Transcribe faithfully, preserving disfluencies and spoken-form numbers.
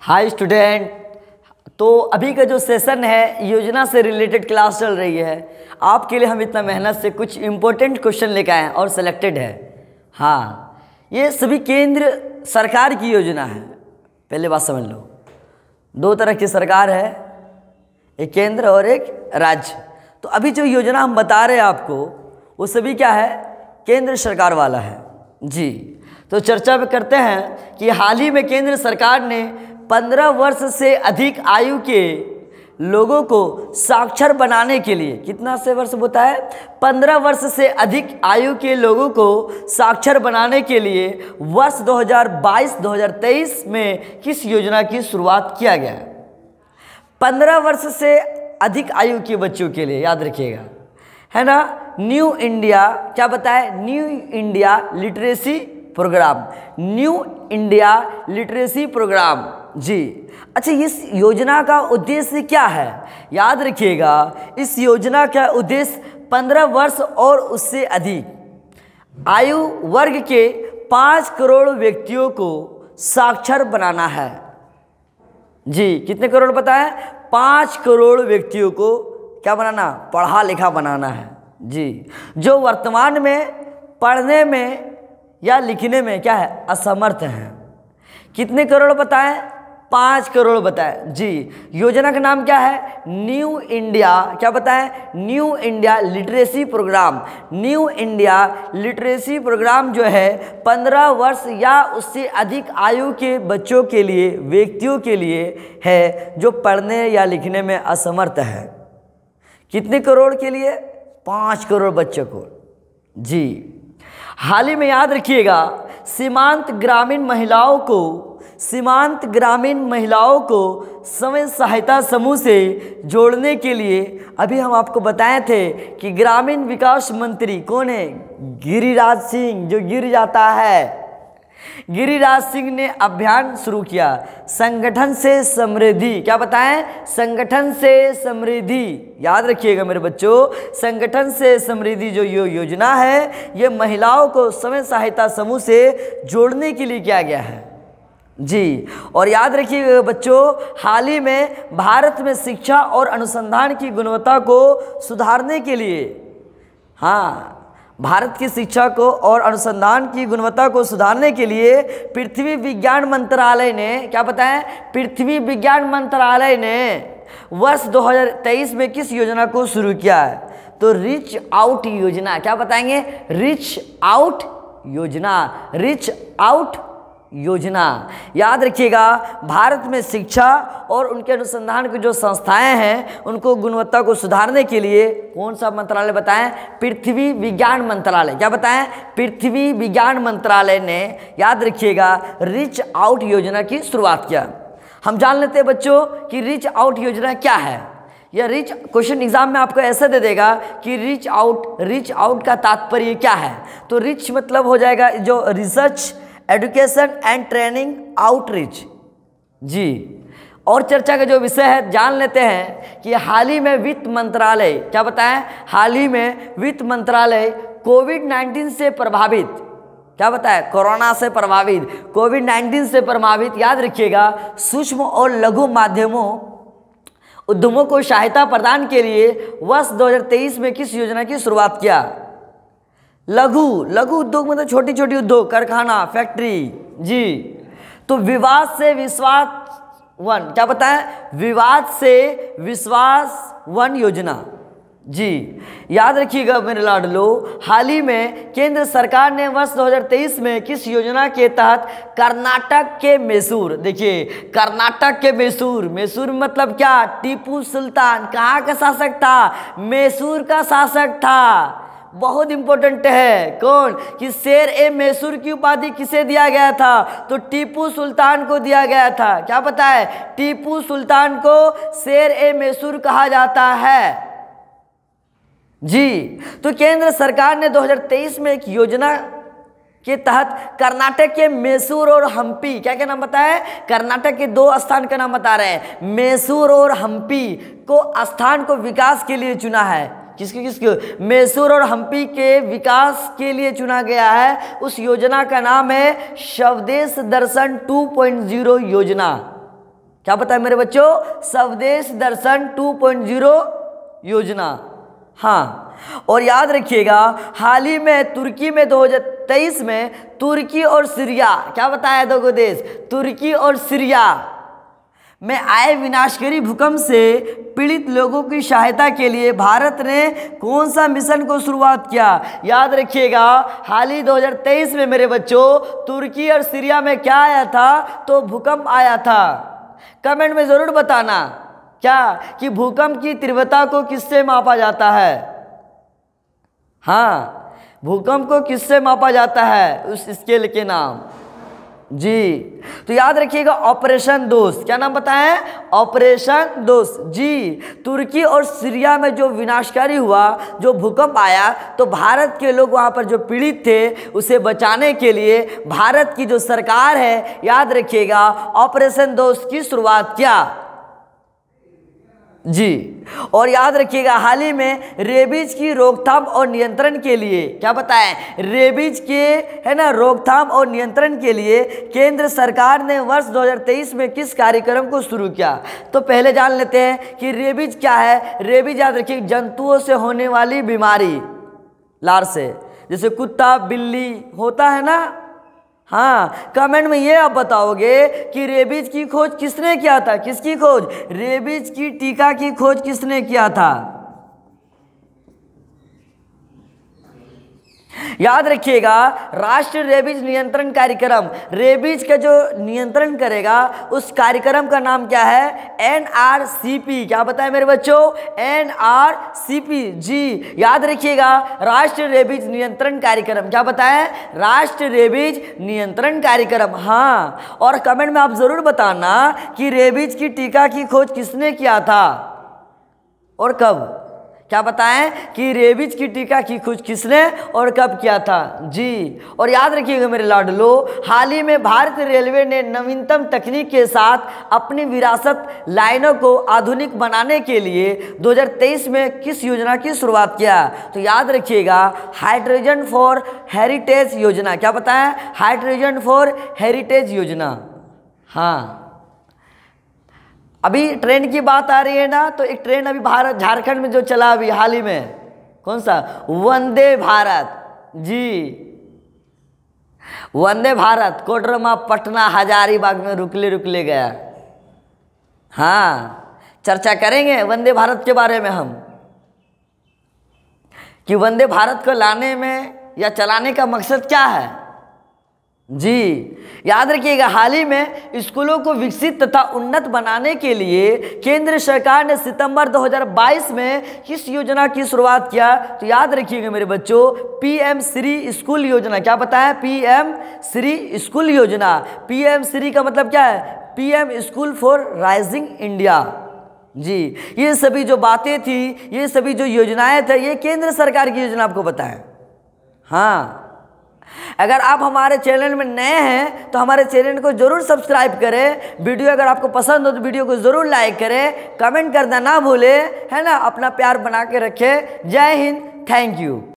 Hi student, तो अभी का जो सेशन है योजना से रिलेटेड क्लास चल रही है। आपके लिए हम इतना मेहनत से कुछ इम्पोर्टेंट क्वेश्चन लेकर आए हैं और सिलेक्टेड है। हाँ, ये सभी केंद्र सरकार की योजना है। पहले बात समझ लो, दो तरह की सरकार है, एक केंद्र और एक राज्य। तो अभी जो योजना हम बता रहे हैं आपको वो सभी क्या है, केंद्र सरकार वाला है जी। तो चर्चा पे करते हैं कि हाल ही में केंद्र सरकार ने पंद्रह वर्ष से अधिक आयु के लोगों को साक्षर बनाने के लिए, कितना से वर्ष होता है, पंद्रह वर्ष से अधिक आयु के लोगों को साक्षर बनाने के लिए वर्ष दो हज़ार बाईस दो हज़ार तेईस में किस योजना की शुरुआत किया गया है। पंद्रह वर्ष से अधिक आयु के बच्चों के लिए याद रखिएगा, है ना, न्यू इंडिया, क्या बताए, new India literacy programme, new India literacy programme ji. अच्छा, इस योजना का उद्देश्य क्या है, याद रखिएगा, इस योजना का उद्देश्य पंद्रह वर्ष और उससे अधिक आयु वर्ग के पाँच करोड़ व्यक्तियों को साक्षर बनाना है जी। कितने करोड़ पता है, पाँच करोड़ व्यक्तियों को क्या बनाना, पढ़ा लिखा बनाना है जी, जो वर्तमान में पढ़ने में या लिखने में क्या है, असमर्थ हैं। कितने करोड़ बताएं, पाँच करोड़ बताएं जी। योजना का नाम क्या है, न्यू इंडिया, क्या बताएं, new India literacy programme. New India literacy programme जो है पंद्रह वर्ष या उससे अधिक आयु के बच्चों के लिए, व्यक्तियों के लिए है जो पढ़ने या लिखने में असमर्थ है। कितने करोड़ के लिए, पाँच करोड़ बच्चों को जी। हाल ही में याद रखिएगा, सीमांत ग्रामीण महिलाओं को सीमांत ग्रामीण महिलाओं को स्वयं सहायता समूह से जोड़ने के लिए अभी हम आपको बताए थे कि ग्रामीण विकास मंत्री कौन है, गिरिराज सिंह, जो गिर जाता है, गिरिराज सिंह ने अभियान शुरू किया, संगठन से समृद्धि, क्या बताएं, संगठन से समृद्धि। याद रखिएगा मेरे बच्चों, संगठन से समृद्धि जो यो योजना है ये महिलाओं को स्वयं सहायता समूह से जोड़ने के लिए किया गया है जी। और याद रखिएगा बच्चों, हाल ही में भारत में शिक्षा और अनुसंधान की गुणवत्ता को सुधारने के लिए, हाँ, भारत की शिक्षा को और अनुसंधान की गुणवत्ता को सुधारने के लिए पृथ्वी विज्ञान मंत्रालय ने, क्या बताएं, पृथ्वी विज्ञान मंत्रालय ने वर्ष दो हज़ार तेईस में किस योजना को शुरू किया है, तो रीच आउट योजना। क्या बताएंगे, रीच आउट योजना, रीच आउट योजना। याद रखिएगा, भारत में शिक्षा और उनके अनुसंधान की जो संस्थाएं हैं उनको गुणवत्ता को सुधारने के लिए कौन सा मंत्रालय बताएं, पृथ्वी विज्ञान मंत्रालय। क्या बताएं, पृथ्वी विज्ञान मंत्रालय ने, याद रखिएगा, रीच आउट योजना की शुरुआत किया। हम जान लेते हैं बच्चों कि रीच आउट योजना क्या है। यह रीच, क्वेश्चन एग्जाम में आपको ऐसा दे देगा कि रीच आउट, रीच आउट का तात्पर्य क्या है। तो रीच मतलब हो जाएगा जो research, education and training, outreach ji. और चर्चा का जो विषय है जान लेते हैं कि हाल ही में वित्त मंत्रालय, क्या बताएं, हाल ही में वित्त मंत्रालय कोविड नाइन्टीन से प्रभावित, क्या बताएं, कोरोना से प्रभावित, कोविड नाइन्टीन से प्रभावित, याद रखिएगा, सूक्ष्म और लघु माध्यमों उद्यमों को सहायता प्रदान के लिए वर्ष दो हज़ार तेईस में किस योजना की शुरुआत किया। लघु लघु उद्योग मतलब छोटी छोटी उद्योग, कारखाना, फैक्ट्री जी। तो विवाद से विश्वास वन, क्या बताएं, विवाद से विश्वास वन योजना जी। याद रखिएगा मेरे लाडलो, हाल ही में केंद्र सरकार ने वर्ष दो हज़ार तेईस में किस योजना के तहत कर्नाटक के मैसूर, देखिए कर्नाटक के मैसूर, मैसूर मतलब क्या, टीपू सुल्तान कहाँ का शासक था, मैसूर का शासक था। बहुत इंपॉर्टेंट है, कौन, कि शेर ए मैसूर की उपाधि किसे दिया गया था, तो टीपू सुल्तान को दिया गया था। क्या पता है, टीपू सुल्तान को शेर ए मैसूर कहा जाता है जी। तो केंद्र सरकार ने दो हज़ार तेईस में एक योजना के तहत कर्नाटक के मैसूर और हम्पी, क्या क्या नाम बताया, कर्नाटक के दो स्थान का नाम बता रहे हैं, मैसूर और हम्पी को स्थान को विकास के लिए चुना है। किसके किसके, मैसूर और हम्पी के विकास के लिए चुना गया है। उस योजना का नाम है स्वदेश दर्शन टू पॉइंट ज़ीरो योजना क्या पता है मेरे बच्चों? स्वदेश दर्शन टू पॉइंट ज़ीरो योजना। हाँ, और याद रखिएगा हाल ही में तुर्की में दो हज़ार तेईस में तुर्की और सीरिया, क्या बताया दो देश, तुर्की और सीरिया में आए विनाशकारी भूकंप से पीड़ित लोगों की सहायता के लिए भारत ने कौन सा मिशन को शुरुआत किया? याद रखिएगा हाल ही दो हज़ार तेईस में मेरे बच्चों तुर्की और सीरिया में क्या आया था? तो भूकंप आया था। कमेंट में ज़रूर बताना क्या कि भूकंप की तीव्रता को किससे मापा जाता है? हाँ, भूकंप को किससे मापा जाता है? उस स्केल के नाम जी। तो याद रखिएगा ऑपरेशन दोस्त, क्या नाम बताएं? ऑपरेशन दोस्त जी। तुर्की और सीरिया में जो विनाशकारी हुआ, जो भूकंप आया, तो भारत के लोग वहां पर जो पीड़ित थे उसे बचाने के लिए भारत की जो सरकार है, याद रखिएगा ऑपरेशन दोस्त की शुरुआत किया जी। और याद रखिएगा हाल ही में रेबीज की रोकथाम और नियंत्रण के लिए, क्या बताएं? रेबीज के है ना रोकथाम और नियंत्रण के लिए केंद्र सरकार ने वर्ष दो हज़ार तेईस में किस कार्यक्रम को शुरू किया? तो पहले जान लेते हैं कि रेबीज क्या है। रेबीज याद रखिए जंतुओं से होने वाली बीमारी, लार से, जैसे कुत्ता बिल्ली होता है ना। हाँ, कमेंट में ये आप बताओगे कि रेबीज की खोज किसने किया था? किसकी खोज? रेबीज की टीका की खोज किसने किया था? याद रखिएगा राष्ट्रीय रेबीज नियंत्रण कार्यक्रम, रेबीज का जो नियंत्रण करेगा उस कार्यक्रम का नाम क्या है? N R C P. क्या बताएं मेरे बच्चों? N R C P ji. याद रखिएगा राष्ट्रीय रेबीज नियंत्रण कार्यक्रम, क्या बताएं? राष्ट्रीय रेबीज नियंत्रण कार्यक्रम। हाँ, और कमेंट में आप जरूर बताना कि रेबीज की टीका की खोज किसने किया था और कब? क्या बताएं कि रेबीज की टीका की खोज किसने और कब किया था जी। और याद रखिएगा मेरे लाडलो, हाल ही में भारतीय रेलवे ने नवीनतम तकनीक के साथ अपनी विरासत लाइनों को आधुनिक बनाने के लिए दो हज़ार तेईस में किस योजना की शुरुआत किया? तो याद रखिएगा हाइड्रोजन फॉर हेरिटेज योजना। क्या बताएं? हाइड्रोजन फॉर हेरिटेज योजना। हाँ, अभी ट्रेन की बात आ रही है ना, तो एक ट्रेन अभी भारत झारखंड में जो चला अभी हाल ही में, कौन सा? वंदे भारत जी। वंदे भारत कोडरमा पटना हजारीबाग में रुकले रुकले गया। हाँ, चर्चा करेंगे वंदे भारत के बारे में हम कि वंदे भारत को लाने में या चलाने का मकसद क्या है जी। याद रखिएगा हाल ही में स्कूलों को विकसित तथा उन्नत बनाने के लिए केंद्र सरकार ने सितंबर दो हज़ार बाईस में किस योजना की शुरुआत किया? तो याद रखिएगा मेरे बच्चों पीएम श्री स्कूल योजना। क्या बताया? पीएम श्री स्कूल योजना। पीएम श्री का मतलब क्या है? PM school for rising India ji. ये सभी जो बातें थी, ये सभी जो योजनाएं थे, ये केंद्र सरकार की योजना आपको बताएं। हाँ, अगर आप हमारे चैनल में नए हैं तो हमारे चैनल को जरूर सब्सक्राइब करें। वीडियो अगर आपको पसंद हो तो वीडियो को जरूर लाइक करें, कमेंट करना ना भूलें, है ना। अपना प्यार बना के रखें। जय हिंद, थैंक यू।